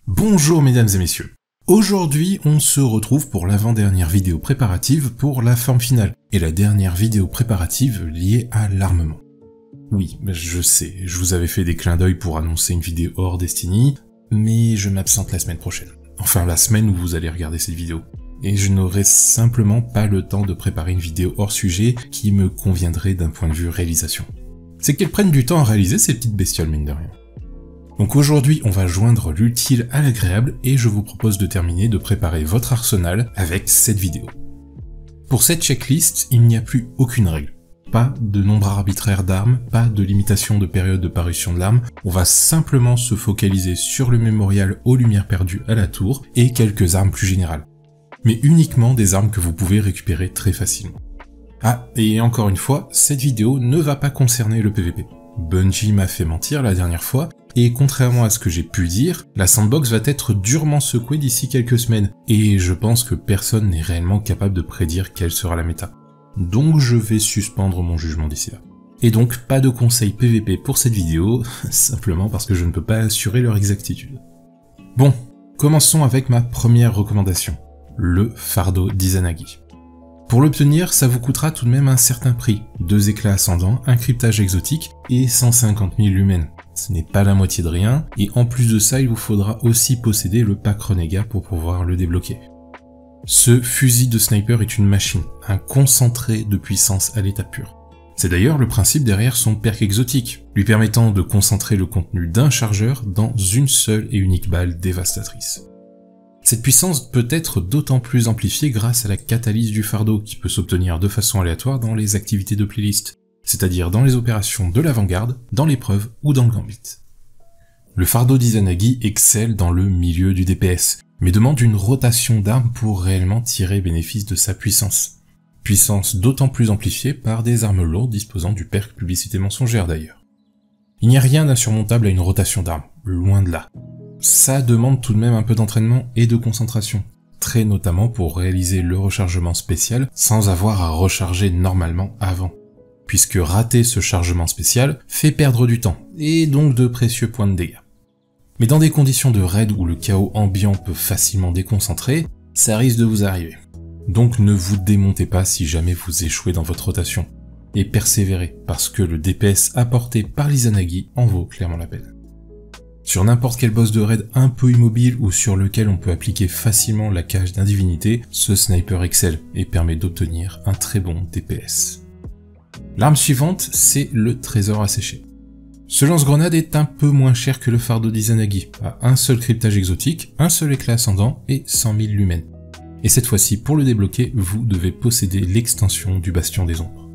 Bonjour mesdames et messieurs. Aujourd'hui, on se retrouve pour l'avant-dernière vidéo préparative pour la forme finale, et la dernière vidéo préparative liée à l'armement. Oui, je sais, je vous avais fait des clins d'œil pour annoncer une vidéo hors Destiny, mais je m'absente la semaine prochaine. Enfin, la semaine où vous allez regarder cette vidéo. Et je n'aurai simplement pas le temps de préparer une vidéo hors sujet qui me conviendrait d'un point de vue réalisation. C'est qu'elles prennent du temps à réaliser ces petites bestioles, mine de rien. Donc aujourd'hui, on va joindre l'utile à l'agréable et je vous propose de terminer de préparer votre arsenal avec cette vidéo. Pour cette checklist, il n'y a plus aucune règle. Pas de nombre arbitraire d'armes, pas de limitation de période de parution de l'arme, on va simplement se focaliser sur le mémorial aux lumières perdues à la tour et quelques armes plus générales. Mais uniquement des armes que vous pouvez récupérer très facilement. Ah, et encore une fois, cette vidéo ne va pas concerner le PVP. Bungie m'a fait mentir la dernière fois, et contrairement à ce que j'ai pu dire, la sandbox va être durement secouée d'ici quelques semaines, et je pense que personne n'est réellement capable de prédire quelle sera la méta. Donc je vais suspendre mon jugement d'ici là. Et donc pas de conseils PVP pour cette vidéo, simplement parce que je ne peux pas assurer leur exactitude. Bon, commençons avec ma première recommandation, le fardeau d'Izanagi. Pour l'obtenir, ça vous coûtera tout de même un certain prix, 2 éclats ascendants, un cryptage exotique et 150 000 lumens. Ce n'est pas la moitié de rien, et en plus de ça, il vous faudra aussi posséder le pack Renégat pour pouvoir le débloquer. Ce fusil de sniper est une machine, un concentré de puissance à l'état pur. C'est d'ailleurs le principe derrière son perk exotique, lui permettant de concentrer le contenu d'un chargeur dans une seule et unique balle dévastatrice. Cette puissance peut être d'autant plus amplifiée grâce à la catalyse du fardeau qui peut s'obtenir de façon aléatoire dans les activités de playlist, c'est-à-dire dans les opérations de l'avant-garde, dans l'épreuve ou dans le gambit. Le fardeau d'Izanagi excelle dans le milieu du DPS, mais demande une rotation d'armes pour réellement tirer bénéfice de sa puissance. Puissance d'autant plus amplifiée par des armes lourdes disposant du perk publicité mensongère d'ailleurs. Il n'y a rien d'insurmontable à une rotation d'armes, loin de là. Ça demande tout de même un peu d'entraînement et de concentration, très notamment pour réaliser le rechargement spécial sans avoir à recharger normalement avant, puisque rater ce chargement spécial fait perdre du temps, et donc de précieux points de dégâts. Mais dans des conditions de raid où le chaos ambiant peut facilement déconcentrer, ça risque de vous arriver. Donc ne vous démontez pas si jamais vous échouez dans votre rotation, et persévérez, parce que le DPS apporté par l'Izanagi en vaut clairement la peine. Sur n'importe quel boss de raid un peu immobile ou sur lequel on peut appliquer facilement la cage d'indivinité, ce sniper excelle et permet d'obtenir un très bon DPS. L'arme suivante, c'est le trésor asséché. Ce lance-grenade est un peu moins cher que le fardeau d'Izanagi, à un seul cryptage exotique, un seul éclat ascendant et 100 000 lumens. Et cette fois-ci, pour le débloquer, vous devez posséder l'extension du bastion des ombres.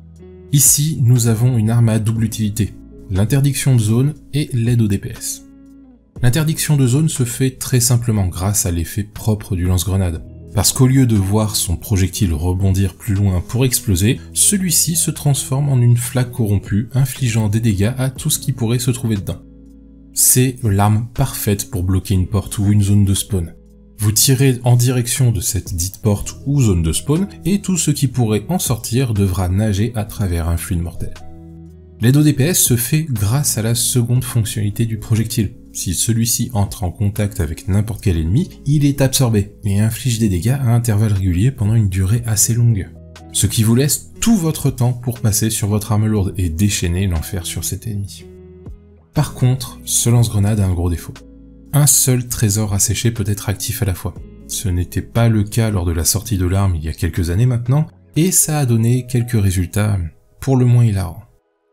Ici, nous avons une arme à double utilité, l'interdiction de zone et l'aide au DPS. L'interdiction de zone se fait très simplement grâce à l'effet propre du lance-grenade, parce qu'au lieu de voir son projectile rebondir plus loin pour exploser, celui-ci se transforme en une flaque corrompue, infligeant des dégâts à tout ce qui pourrait se trouver dedans. C'est l'arme parfaite pour bloquer une porte ou une zone de spawn. Vous tirez en direction de cette dite porte ou zone de spawn, et tout ce qui pourrait en sortir devra nager à travers un fluide mortel. L'aide au DPS se fait grâce à la seconde fonctionnalité du projectile. Si celui-ci entre en contact avec n'importe quel ennemi, il est absorbé et inflige des dégâts à intervalles réguliers pendant une durée assez longue. Ce qui vous laisse tout votre temps pour passer sur votre arme lourde et déchaîner l'enfer sur cet ennemi. Par contre, ce lance-grenade a un gros défaut. Un seul trésor asséché peut être actif à la fois. Ce n'était pas le cas lors de la sortie de l'arme il y a quelques années maintenant, et ça a donné quelques résultats pour le moins hilarants.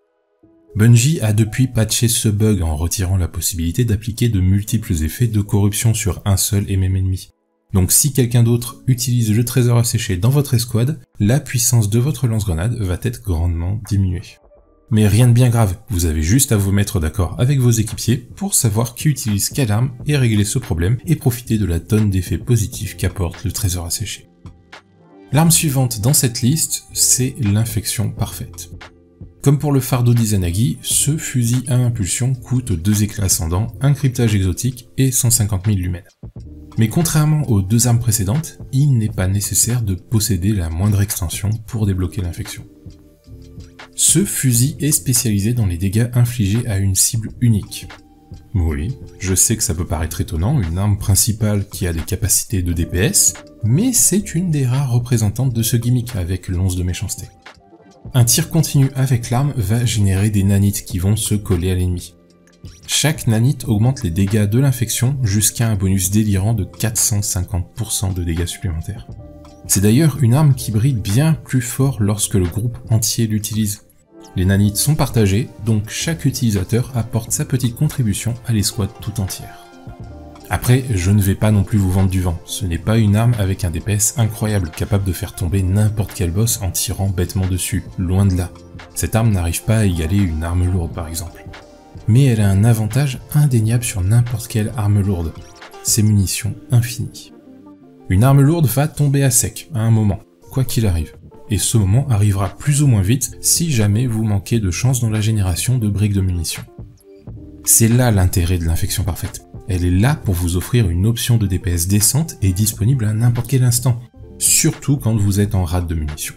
Bungie a depuis patché ce bug en retirant la possibilité d'appliquer de multiples effets de corruption sur un seul et même ennemi. Donc si quelqu'un d'autre utilise le trésor asséché dans votre escouade, la puissance de votre lance-grenade va être grandement diminuée. Mais rien de bien grave, vous avez juste à vous mettre d'accord avec vos équipiers pour savoir qui utilise quelle arme et régler ce problème et profiter de la tonne d'effets positifs qu'apporte le trésor asséché. L'arme suivante dans cette liste, c'est l'infection parfaite. Comme pour le fardeau d'Izanagi, ce fusil à impulsion coûte 2 éclats ascendants, un cryptage exotique et 150 000 lumens. Mais contrairement aux deux armes précédentes, il n'est pas nécessaire de posséder la moindre extension pour débloquer l'infection. Ce fusil est spécialisé dans les dégâts infligés à une cible unique. Oui, je sais que ça peut paraître étonnant, une arme principale qui a des capacités de DPS, mais c'est une des rares représentantes de ce gimmick avec l'once de méchanceté. Un tir continu avec l'arme va générer des nanites qui vont se coller à l'ennemi. Chaque nanite augmente les dégâts de l'infection jusqu'à un bonus délirant de 450% de dégâts supplémentaires. C'est d'ailleurs une arme qui brille bien plus fort lorsque le groupe entier l'utilise. Les nanites sont partagées, donc chaque utilisateur apporte sa petite contribution à l'escouade tout entière. Après, je ne vais pas non plus vous vendre du vent, ce n'est pas une arme avec un DPS incroyable, capable de faire tomber n'importe quel boss en tirant bêtement dessus, loin de là. Cette arme n'arrive pas à égaler une arme lourde par exemple. Mais elle a un avantage indéniable sur n'importe quelle arme lourde, ses munitions infinies. Une arme lourde va tomber à sec, à un moment, quoi qu'il arrive. Et ce moment arrivera plus ou moins vite si jamais vous manquez de chance dans la génération de briques de munitions. C'est là l'intérêt de l'infection parfaite. Elle est là pour vous offrir une option de DPS décente et disponible à n'importe quel instant, surtout quand vous êtes en rate de munitions.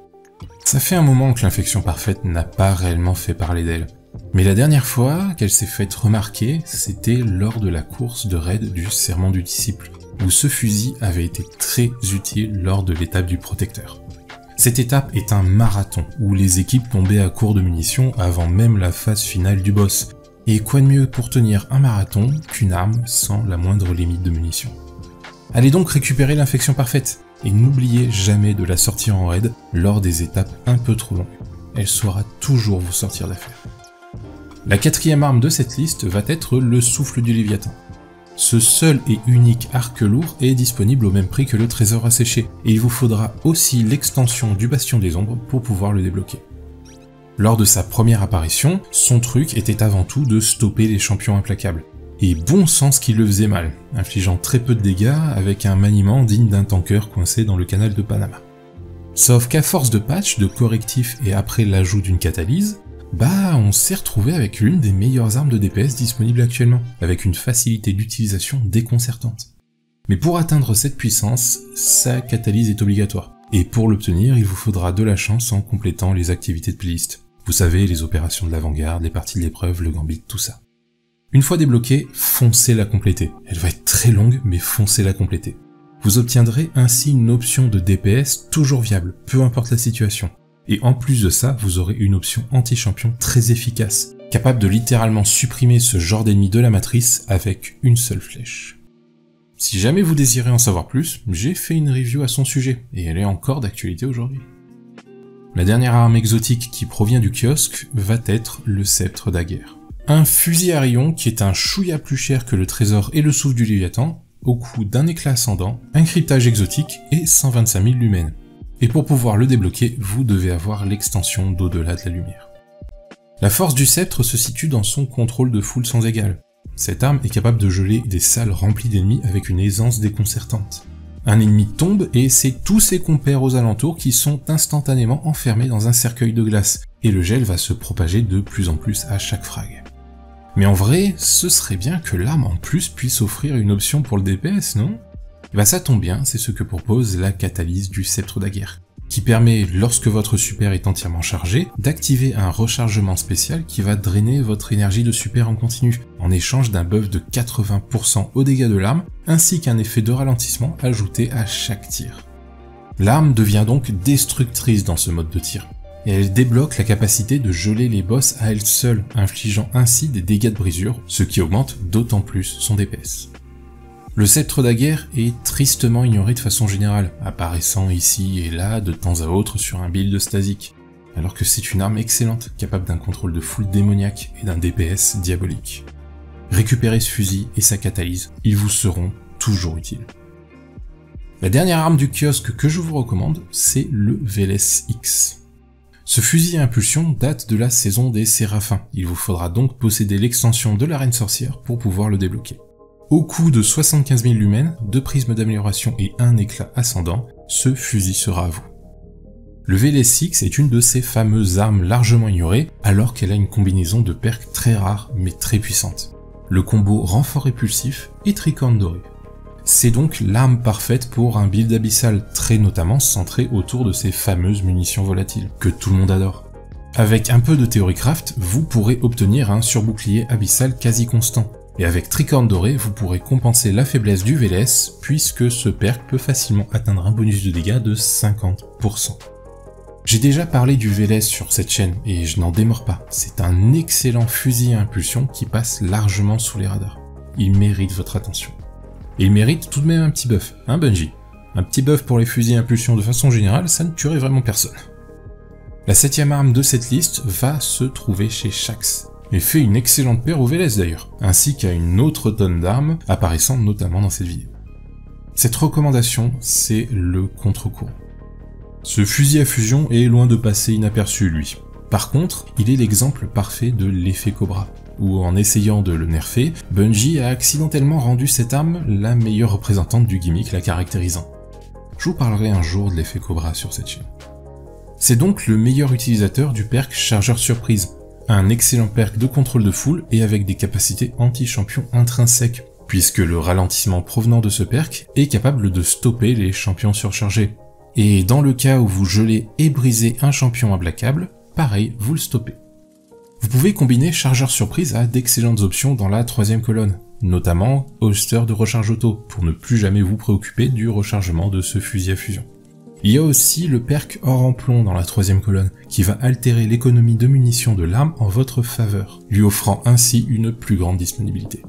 Ça fait un moment que l'infection parfaite n'a pas réellement fait parler d'elle, mais la dernière fois qu'elle s'est faite remarquer, c'était lors de la course de raid du Serment du Disciple, où ce fusil avait été très utile lors de l'étape du protecteur. Cette étape est un marathon, où les équipes tombaient à court de munitions avant même la phase finale du boss, et quoi de mieux pour tenir un marathon qu'une arme sans la moindre limite de munitions. Allez donc récupérer l'infection parfaite, et n'oubliez jamais de la sortir en raid lors des étapes un peu trop longues. Elle saura toujours vous sortir d'affaire. La quatrième arme de cette liste va être le souffle du Léviathan. Ce seul et unique arc lourd est disponible au même prix que le trésor asséché, et il vous faudra aussi l'extension du bastion des ombres pour pouvoir le débloquer. Lors de sa première apparition, son truc était avant tout de stopper les champions implacables. Et bon sens qu'il le faisait mal, infligeant très peu de dégâts avec un maniement digne d'un tanker coincé dans le canal de Panama. Sauf qu'à force de patchs, de correctifs et après l'ajout d'une catalyse, on s'est retrouvé avec l'une des meilleures armes de DPS disponibles actuellement, avec une facilité d'utilisation déconcertante. Mais pour atteindre cette puissance, sa catalyse est obligatoire, et pour l'obtenir, il vous faudra de la chance en complétant les activités de playlist. Vous savez, les opérations de l'avant-garde, les parties de l'épreuve, le gambit, tout ça. Une fois débloquée, foncez la compléter. Elle va être très longue, mais foncez la compléter. Vous obtiendrez ainsi une option de DPS toujours viable, peu importe la situation. Et en plus de ça, vous aurez une option anti-champion très efficace, capable de littéralement supprimer ce genre d'ennemi de la matrice avec une seule flèche. Si jamais vous désirez en savoir plus, j'ai fait une review à son sujet, et elle est encore d'actualité aujourd'hui. La dernière arme exotique qui provient du kiosque va être le sceptre d'Aguerre. Un fusil à rayons qui est un chouïa plus cher que le trésor et le souffle du Léviathan, au coût d'un éclat ascendant, un cryptage exotique et 125 000 lumens. Et pour pouvoir le débloquer, vous devez avoir l'extension d'au-delà de la lumière. La force du sceptre se situe dans son contrôle de foule sans égal. Cette arme est capable de geler des salles remplies d'ennemis avec une aisance déconcertante. Un ennemi tombe et c'est tous ses compères aux alentours qui sont instantanément enfermés dans un cercueil de glace, et le gel va se propager de plus en plus à chaque frag. Mais en vrai, ce serait bien que l'arme en plus puisse offrir une option pour le DPS, non ? Ça tombe bien, c'est ce que propose la catalyse du sceptre d'Aguerre, qui permet, lorsque votre super est entièrement chargé, d'activer un rechargement spécial qui va drainer votre énergie de super en continu, en échange d'un buff de 80% aux dégâts de l'arme, ainsi qu'un effet de ralentissement ajouté à chaque tir. L'arme devient donc destructrice dans ce mode de tir, et elle débloque la capacité de geler les boss à elle seule, infligeant ainsi des dégâts de brisure, ce qui augmente d'autant plus son DPS. Le sceptre d'Aguerre est tristement ignoré de façon générale, apparaissant ici et là de temps à autre sur un build stasique, alors que c'est une arme excellente, capable d'un contrôle de foule démoniaque et d'un DPS diabolique. Récupérez ce fusil et sa catalyse, ils vous seront toujours utiles. La dernière arme du kiosque que je vous recommande, c'est le VLS X. Ce fusil à impulsion date de la saison des Séraphins, il vous faudra donc posséder l'extension de la Reine Sorcière pour pouvoir le débloquer. Au coût de 75 000 lumens, 2 prismes d'amélioration et un éclat ascendant, ce fusil sera à vous. Le VLS-X est une de ces fameuses armes largement ignorées, alors qu'elle a une combinaison de perks très rare mais très puissante. Le combo renfort répulsif et tricorne doré. C'est donc l'arme parfaite pour un build abyssal, très notamment centré autour de ces fameuses munitions volatiles, que tout le monde adore. Avec un peu de theorycraft, vous pourrez obtenir un surbouclier abyssal quasi constant, Et avec Tricorne Doré, vous pourrez compenser la faiblesse du VLS, puisque ce perk peut facilement atteindre un bonus de dégâts de 50%. J'ai déjà parlé du VLS sur cette chaîne, et je n'en démords pas. C'est un excellent fusil à impulsion qui passe largement sous les radars. Il mérite votre attention. Et il mérite tout de même un petit buff, hein Bungie? Un petit buff pour les fusils à impulsion de façon générale, ça ne tuerait vraiment personne. La 7ème arme de cette liste va se trouver chez Shaxx, et fait une excellente paire au VLS d'ailleurs, ainsi qu'à une autre tonne d'armes apparaissant notamment dans cette vidéo. Cette recommandation, c'est le contre-courant. Ce fusil à fusion est loin de passer inaperçu lui. Par contre, il est l'exemple parfait de l'effet Cobra, où en essayant de le nerfer, Bungie a accidentellement rendu cette arme la meilleure représentante du gimmick la caractérisant. Je vous parlerai un jour de l'effet Cobra sur cette chaîne. C'est donc le meilleur utilisateur du perk Chargeur Surprise, un excellent perk de contrôle de foule et avec des capacités anti-champion intrinsèques, puisque le ralentissement provenant de ce perk est capable de stopper les champions surchargés. Et dans le cas où vous gelez et brisez un champion implacable, pareil, vous le stoppez. Vous pouvez combiner Chargeur Surprise à d'excellentes options dans la 3ème colonne, notamment holster de recharge auto, pour ne plus jamais vous préoccuper du rechargement de ce fusil à fusion. Il y a aussi le perk Or en plomb dans la 3ème colonne, qui va altérer l'économie de munitions de l'arme en votre faveur, lui offrant ainsi une plus grande disponibilité.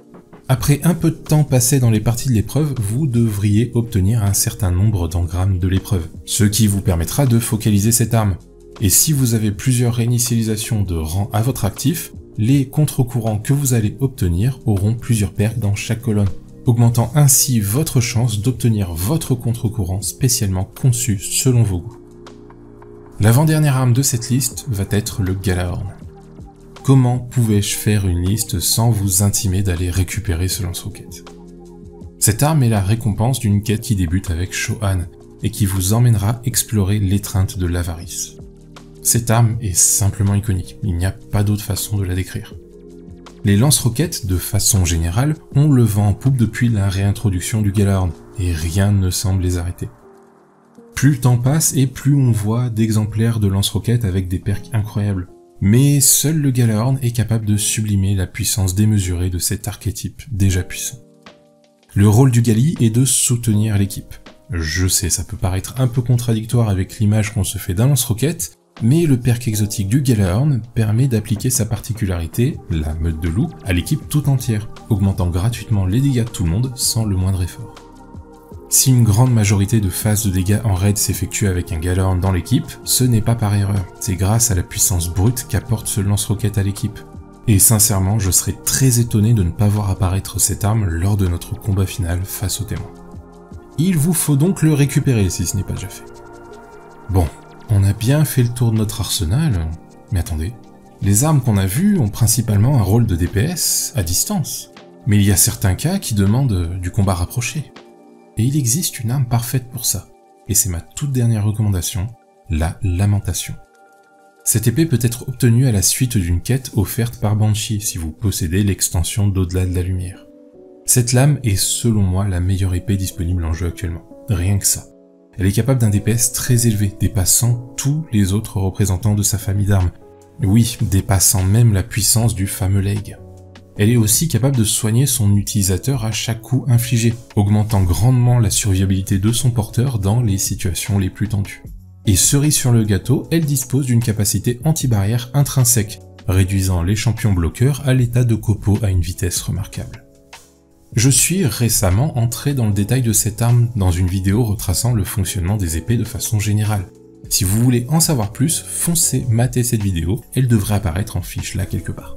Après un peu de temps passé dans les parties de l'épreuve, vous devriez obtenir un certain nombre d'engrammes de l'épreuve, ce qui vous permettra de focaliser cette arme. Et si vous avez plusieurs réinitialisations de rang à votre actif, les contre-courants que vous allez obtenir auront plusieurs perks dans chaque colonne, augmentant ainsi votre chance d'obtenir votre contre-courant spécialement conçu selon vos goûts. L'avant-dernière arme de cette liste va être le Gjallarhorn. Comment pouvais-je faire une liste sans vous intimer d'aller récupérer ce lance-roquette? Cette arme est la récompense d'une quête qui débute avec Shohan et qui vous emmènera explorer l'étreinte de l'avarice. Cette arme est simplement iconique, il n'y a pas d'autre façon de la décrire. Les lance-roquettes, de façon générale, ont le vent en poupe depuis la réintroduction du Gjallarhorn, et rien ne semble les arrêter. Plus le temps passe et plus on voit d'exemplaires de lance-roquettes avec des perks incroyables. Mais seul le Gjallarhorn est capable de sublimer la puissance démesurée de cet archétype déjà puissant. Le rôle du Gali est de soutenir l'équipe. Je sais, ça peut paraître un peu contradictoire avec l'image qu'on se fait d'un lance-roquette, mais le perk exotique du Gjallarhorn permet d'appliquer sa particularité, la meute de loups, à l'équipe tout entière, augmentant gratuitement les dégâts de tout le monde sans le moindre effort. Si une grande majorité de phases de dégâts en raid s'effectue avec un Gjallarhorn dans l'équipe, ce n'est pas par erreur, c'est grâce à la puissance brute qu'apporte ce lance-roquette à l'équipe. Et sincèrement, je serais très étonné de ne pas voir apparaître cette arme lors de notre combat final face aux témoins. Il vous faut donc le récupérer si ce n'est pas déjà fait. Bon, on a bien fait le tour de notre arsenal, mais attendez, les armes qu'on a vues ont principalement un rôle de DPS à distance, mais il y a certains cas qui demandent du combat rapproché. Et il existe une arme parfaite pour ça, et c'est ma toute dernière recommandation, la Lamentation. Cette épée peut être obtenue à la suite d'une quête offerte par Banshee si vous possédez l'extension d'Au-delà de la lumière. Cette lame est selon moi la meilleure épée disponible en jeu actuellement, rien que ça. Elle est capable d'un DPS très élevé, dépassant tous les autres représentants de sa famille d'armes. Oui, dépassant même la puissance du fameux leg. Elle est aussi capable de soigner son utilisateur à chaque coup infligé, augmentant grandement la survivabilité de son porteur dans les situations les plus tendues. Et cerise sur le gâteau, elle dispose d'une capacité anti-barrière intrinsèque, réduisant les champions bloqueurs à l'état de copeaux à une vitesse remarquable. Je suis récemment entré dans le détail de cette arme dans une vidéo retraçant le fonctionnement des épées de façon générale. Si vous voulez en savoir plus, foncez mater cette vidéo, elle devrait apparaître en fiche là quelque part.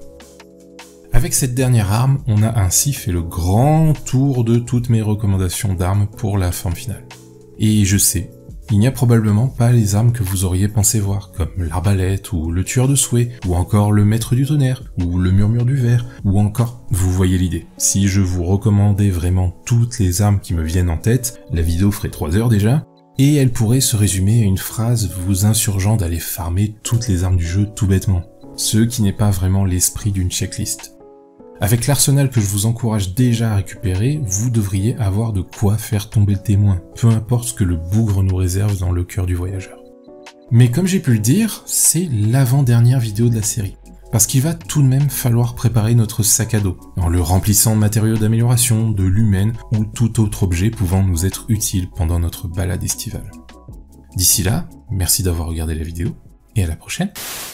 Avec cette dernière arme, on a ainsi fait le grand tour de toutes mes recommandations d'armes pour la forme finale. Et je sais, il n'y a probablement pas les armes que vous auriez pensé voir, comme l'arbalète, ou le tueur de souhait, ou encore le maître du tonnerre, ou le murmure du ver, ou encore, vous voyez l'idée. Si je vous recommandais vraiment toutes les armes qui me viennent en tête, la vidéo ferait 3 heures déjà, et elle pourrait se résumer à une phrase vous insurgeant d'aller farmer toutes les armes du jeu tout bêtement, ce qui n'est pas vraiment l'esprit d'une checklist. Avec l'arsenal que je vous encourage déjà à récupérer, vous devriez avoir de quoi faire tomber le témoin, peu importe ce que le bougre nous réserve dans le cœur du voyageur. Mais comme j'ai pu le dire, c'est l'avant-dernière vidéo de la série. parce qu'il va tout de même falloir préparer notre sac à dos, en le remplissant de matériaux d'amélioration, de lumens ou tout autre objet pouvant nous être utile pendant notre balade estivale. D'ici là, merci d'avoir regardé la vidéo, et à la prochaine.